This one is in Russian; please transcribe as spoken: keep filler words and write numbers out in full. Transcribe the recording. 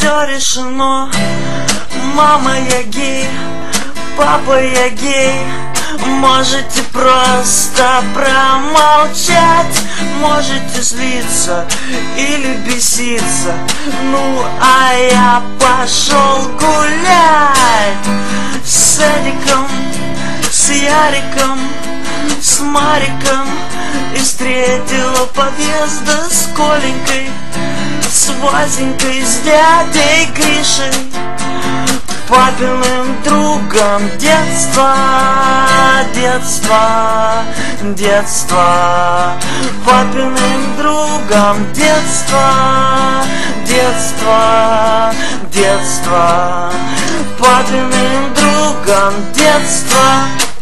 все решено. Мама, я гей, папа, я гей. Можете просто промолчать, можете злиться или беситься. Ну, а я пошел гулять с Эдиком, с Яриком, с Мариком. И встретила подъезда с Коленькой, с Васенькой, с дядей Гришей, папиным другом детства, детства, детства, папиным другом детства, детства, детства, папиным другом детства.